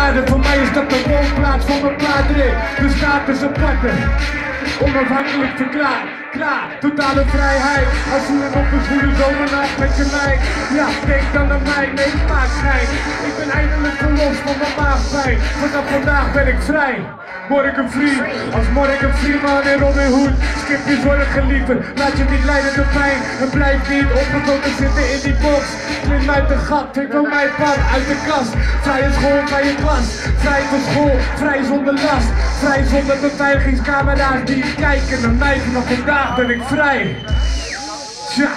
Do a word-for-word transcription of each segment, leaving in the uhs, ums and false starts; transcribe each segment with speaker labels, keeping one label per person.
Speaker 1: waarde, voor mij is dat de woonplaats van mijn plaatdreef. De staat is aparte, onafhankelijk verklaard. Klaar, totale vrijheid. Als je op een goede zomernacht met je meid. Ja, denk dan aan mij, nee, maak schijn. Ik ben eindelijk verlost van mijn maagpijn. Vanaf vandaag ben ik vrij. Morgen free, als morgen Freeman en Robin Hood. Skip je zorgen liever, laat je niet leiden door pijn. En blijf niet opgetogen zitten in die box. Klim uit de gat, ik wil mijn pad uit de kast. Vrije school, vrije klas, vrij van school, vrij zonder last. Vrij zonder beveiligingscamera's die kijken naar mij. Vanaf vandaag ben ik vrij. Tja.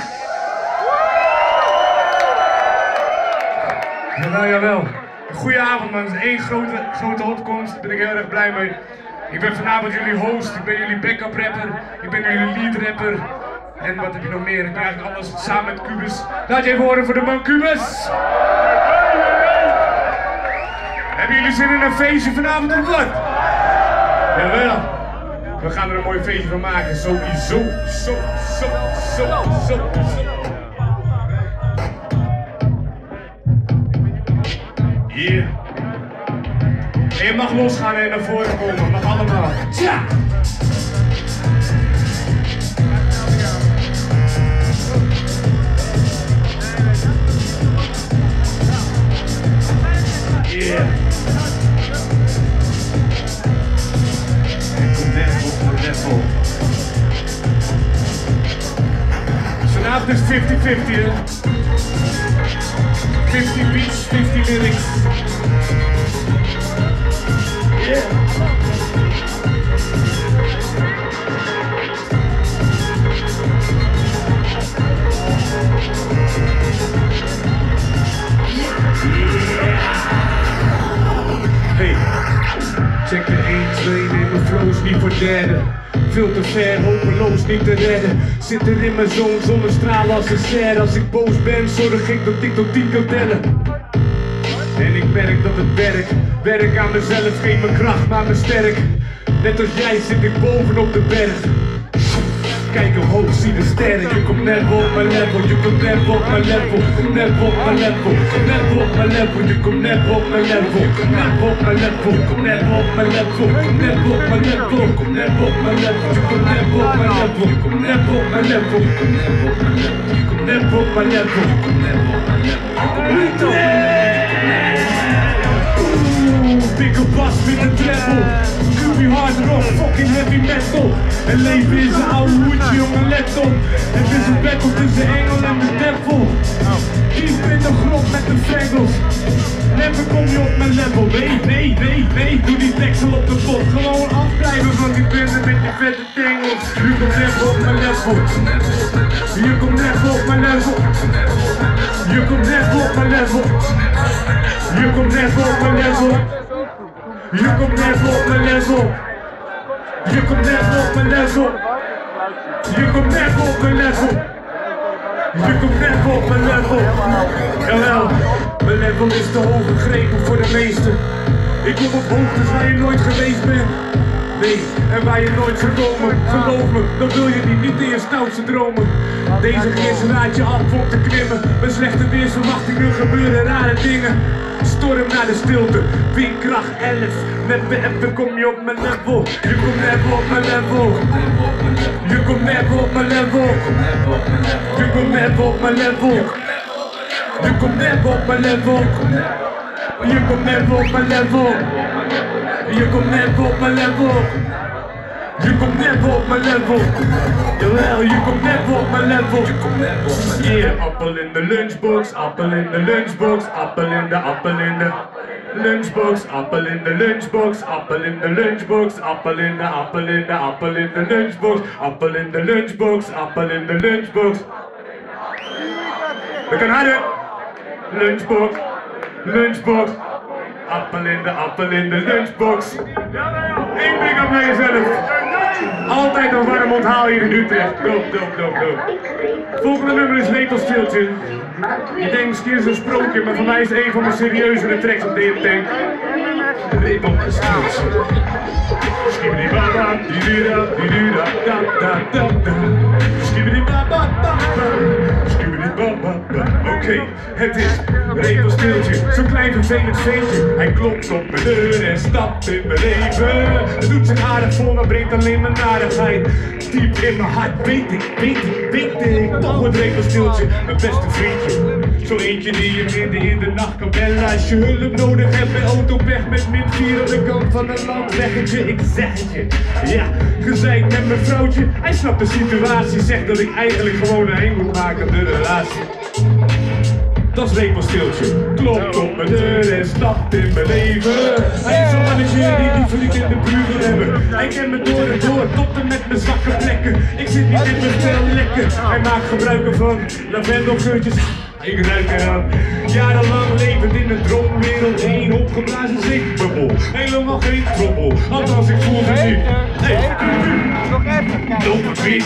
Speaker 1: Jawel, jawel. Goedenavond man, het is één grote, grote opkomst, daar ben ik heel erg blij mee. Ik ben vanavond jullie host, ik ben jullie backup rapper, ik ben jullie lead rapper. En wat heb je nog meer? Ik ben eigenlijk alles samen met Cubus. Laat je even horen voor de man Cubus. Hebben jullie zin in een feestje vanavond of wat? Jawel. We gaan er een mooi feestje van maken, sowieso, zo, zo, zo, zo, zo. Yeah. En je mag losgaan en naar voren komen, mag allemaal. Tja! Yeah. En kom net op mijn level. Vanavond is fifty fifty hè. fifty beats, fifty lyrics. Yeah. Hey, check de één, twee, nee mijn flow is niet voor derde. Veel te ver, hopeloos niet te redden. Zit er in mijn zone, zonnestralen als een ster. Als ik boos ben, zorg ik dat ik tot tien kan tellen. En ik merk dat het werkt. Werk aan mezelf, geef me kracht, maak me sterk. Net als jij zit ik bovenop de berg. Kijk omhoog, zie de sterren. Je komt net op mijn level, je komt net op mijn level. Net op mijn level, net op mijn level. Je komt net op mijn level, net op mijn level. Kom net op mijn level, net op mijn level. Kom net op mijn level, je komt net op mijn level. Kom net op mijn level, kom net op mijn level. Je komt net op mijn level, kom net op mijn level. Oeh, dikke bas met een treble. Scooby hard rock, fucking heavy metal. En leven is een oude hoedje, jongen, let op. Het is een battle tussen engel en de devil. Diep in de grond met de vengels. Never kom je op mijn level. Nee, nee, nee, nee, doe die deksel op de pot. Gewoon afblijven van die binnen met die vette tengels. Je komt net op mijn level. Je komt net op mijn level. Je komt net op mijn level. Je komt net op mijn level. Je komt net op mijn level. Je komt net op mijn level. Je komt net op mijn level. Je komt net op mijn level. Jawel, mijn level is te hoog gegrepen voor de meesten. Ik kom op hoogtes waar je nooit geweest bent. Nee, en waar je nooit zou komen. Geloof me, dan wil je die niet in je stoutste dromen. Deze geest raad je af om te klimmen. Met slechte weersverwachtingen gebeuren rare dingen. Storm naar de stilte, windkracht elf. Met mijn appen kom je op mijn level. Je komt net op mijn level. Je komt net op mijn level. Je komt net op mijn level. Je komt net op mijn level. Je komt net op mijn level. Je komt net op mijn level. Je komt net op mijn level. Jawel, je komt net op mijn level. Yeah, appel in de lunchbox, appel in de lunchbox, appel in de, appel in de lunchbox, appel in de lunchbox, appel in de lunchbox, appel in de, appel in de, appel in de lunchbox, appel in de lunchbox, appel in de lunchbox. We kunnen harder. Lunchbox, lunchbox, appel in de, appel in de lunchbox. Eén blik op naar jezelf. Altijd een warm onthaal hier in Utrecht. Doop, doop, doop, doop. Volgende nummer is Lepelstiltje. Je denkt misschien is een sprookje, maar voor mij is het een van mijn serieuzere tracks op D M T. Lepelstiltje. Skibidi baba, didida, didida, da da da da. Skibidi baba, baba, skibidi baba. Oké, okay, het is repelstiltje, zo'n klein vervelend feestje. Hij klopt op mijn deur en stapt in mijn leven. Het doet zich aardig voor, maar brengt alleen maar narigheid. Diep in mijn hart weet ik, weet ik, weet ik. Toch het repelstiltje, mijn beste vriendje. Zo eentje die je midden in de nacht kan bellen als je hulp nodig hebt. Bij autopech met min vier aan de kant van een landweggetje. Ik zeg het je, ja, gezeik met mijn vrouwtje. Hij snapt de situatie, zegt dat ik eigenlijk gewoon een eind moet maken aan de relatie. Dat is repelstiltje, klopt op mijn deur en stapt in mijn leven. Hij is zo'n manager die die verliefd in de buurt wil hebben. Hij kent me door en door, tot en met mijn zwakke plekken. Ik zit niet in mijn vel lekker. Hij maakt gebruik van lavendelgeurtjes. Ik ruik eraan. Jarenlang levend in een droomwereld, één opgeblazen zeepbubbel. Helemaal geen trommel, althans ik voel het niet. Hey,
Speaker 2: nog even kijken.
Speaker 1: Dompie,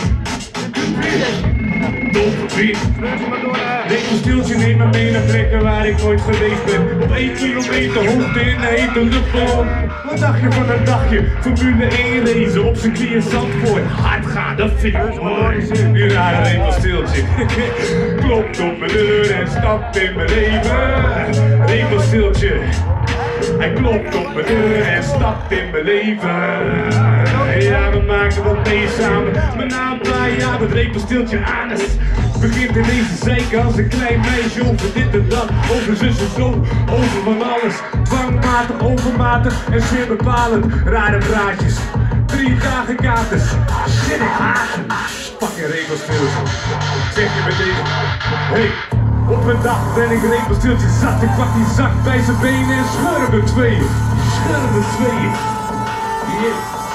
Speaker 1: Dompie. Repelstiltje neemt me mee naar plekken waar ik nooit geweest ben. Op één kilometer hoogte in de hete luchtballon. Wat dacht je van een dagje? Formule één race op zijn knieën Zandvoort. Hard gaan, dat vind ik mooi. Nu naar een repelstiltje. Klopt op mijn deur en stapt in mijn leven. Repelstiltje. Hij klopt op mijn deur en stapt in mijn leven. Ja, we maken wat mee samen. Maar na een paar jaar het repelstiltje anus. Begint ineens te zeiken als een klein meisje over dit en dat. Over zus en zo, over van alles. Dwangmatig, overmatig en zeer bepalend. Rare praatjes, drie dagen katers. Shit, ik haat hem. Fucking repelstiltje. Zeg je meteen, hey. Op een dag ben ik repelstiltje zat. Ik pak die zak bij zijn benen en scheur hem er tweeën. Scheur hem er tweeën. Yeah.